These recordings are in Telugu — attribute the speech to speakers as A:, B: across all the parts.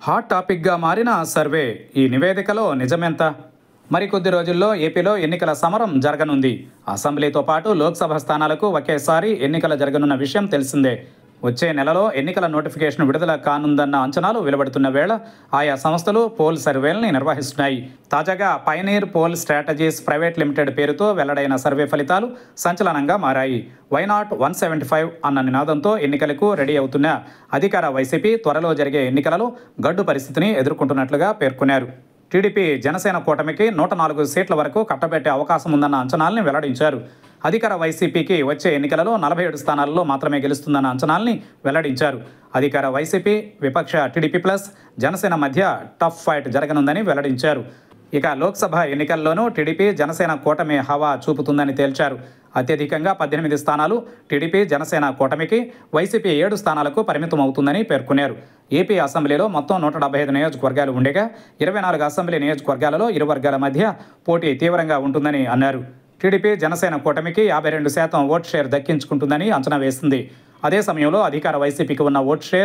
A: హాట్ టాపిక్గా మారిన సర్వే. ఈ నివేదికలో నిజమెంత? మరికొద్ది రోజుల్లో ఏపీలో ఎన్నికల సమరం జరగనుంది. అసెంబ్లీతో పాటు లోక్సభ స్థానాలకు ఒకేసారి ఎన్నికలు జరగనున్న విషయం తెలిసిందే. వచ్చే నెలలో ఎన్నికల నోటిఫికేషన్ విడుదల కానుందన్న అంచనాలు వెలువడుతున్న వేళ ఆయా సంస్థలు పోల్ సర్వేల్ని నిర్వహిస్తున్నాయి. తాజాగా pioneer poll strategies private limited పేరుతో వెల్లడైన సర్వే ఫలితాలు సంచలనంగా మారాయి. వైనాట్ 175 అన్న నినాదంతో ఎన్నికలకు రెడీ అవుతున్న అధికార వైసీపీ త్వరలో జరిగే ఎన్నికలలో గడ్డు పరిస్థితిని ఎదుర్కొంటున్నట్లుగా పేర్కొన్నారు. టీడీపీ జనసేన కూటమికి 104 సీట్ల వరకు కట్టబెట్టే అవకాశం ఉందన్న అంచనాల్ని వెల్లడించారు. అధికార వైసీపీకి వచ్చే ఎన్నికలలో 47 స్థానాల్లో మాత్రమే గెలుస్తుందన్న అంచనాల్ని వెల్లడించారు. అధికార వైసీపీ, విపక్ష టీడీపీ ప్లస్ జనసేన మధ్య టఫ్ ఫైట్ జరగనుందని వెల్లడించారు. ఇక లోక్సభ ఎన్నికల్లోనూ టీడీపీ జనసేన కూటమి హవా చూపుతుందని తేల్చారు. అత్యధికంగా 18 స్థానాలు టీడీపీ జనసేన కూటమికి, వైసీపీ 7 స్థానాలకు పరిమితం అవుతుందని పేర్కొన్నారు. ఏపీ అసెంబ్లీలో మొత్తం 175 నియోజకవర్గాలు ఉండగా 24 అసెంబ్లీ నియోజకవర్గాలలో ఇరు వర్గాల మధ్య పోటీ తీవ్రంగా ఉంటుందని అన్నారు. టీడీపీ జనసేన కూటమికి 52% ఓట్ షేర్ దక్కించుకుంటుందని అంచనా వేసింది. అదే సమయంలో అధికార వైసీపీకి ఉన్న ఓట్ షేర్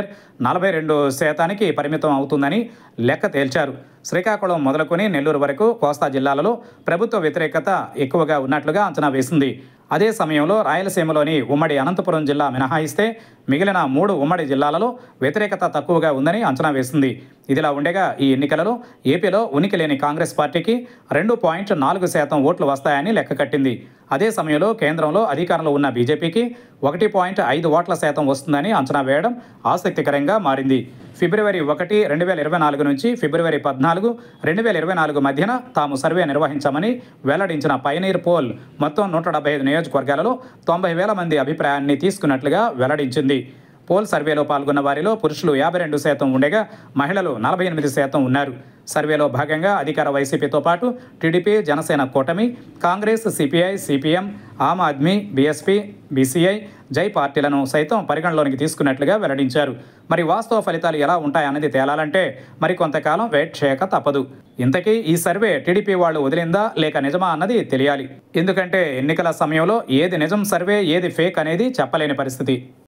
A: 42% పరిమితం అవుతుందని లెక్క తేల్చారు. శ్రీకాకుళం మొదలుకొని నెల్లూరు వరకు కోస్తా జిల్లాలలో ప్రభుత్వ వ్యతిరేకత ఎక్కువగా ఉన్నట్లుగా అంచనా వేసింది. అదే సమయంలో రాయలసీమలోని ఉమ్మడి అనంతపురం జిల్లా మినహాయిస్తే మిగిలిన 3 ఉమ్మడి జిల్లాలలో వ్యతిరేకత తక్కువగా ఉందని అంచనా వేసింది. ఇదిలా ఉండగా ఈ ఎన్నికలలో ఏపీలో ఉనికి లేని కాంగ్రెస్ పార్టీకి 2.4% ఓట్లు వస్తాయని లెక్క కట్టింది. అదే సమయంలో కేంద్రంలో అధికారంలో ఉన్న బీజేపీకి 1.5 ఓట్ల శాతం వస్తుందని అంచనా వేయడం ఆసక్తికరంగా మారింది. ఫిబ్రవరి 1, 2024 నుంచి ఫిబ్రవరి 14, 2024 మధ్యన తాము సర్వే నిర్వహించామని వెల్లడించిన పయనీర్ పోల్ మొత్తం 175 నియోజకవర్గాలలో 90,000 మంది అభిప్రాయాన్ని తీసుకున్నట్లుగా వెల్లడించింది. పోల్ సర్వేలో పాల్గొన్న వారిలో పురుషులు 52% ఉండగా మహిళలు 48% ఉన్నారు. సర్వేలో భాగంగా అధికార వైసీపీతో పాటు టీడీపీ జనసేన కూటమి, Congress, CPI, CPM, Aam Aadmi, BSP, BCI, Jai పార్టీలను సైతం పరిగణలోనికి తీసుకున్నట్లుగా వెల్లడించారు. మరి వాస్తవ ఫలితాలు ఎలా ఉంటాయన్నది తేలాలంటే మరి కొంతకాలం వెయిట్ చేయక తప్పదు. ఇంతకీ ఈ సర్వే టీడీపీ వాళ్ళు వదిలిందా లేక నిజమా అన్నది తెలియాలి. ఎందుకంటే ఎన్నికల సమయంలో ఏది నిజం సర్వే, ఏది ఫేక్ అనేది చెప్పలేని పరిస్థితి.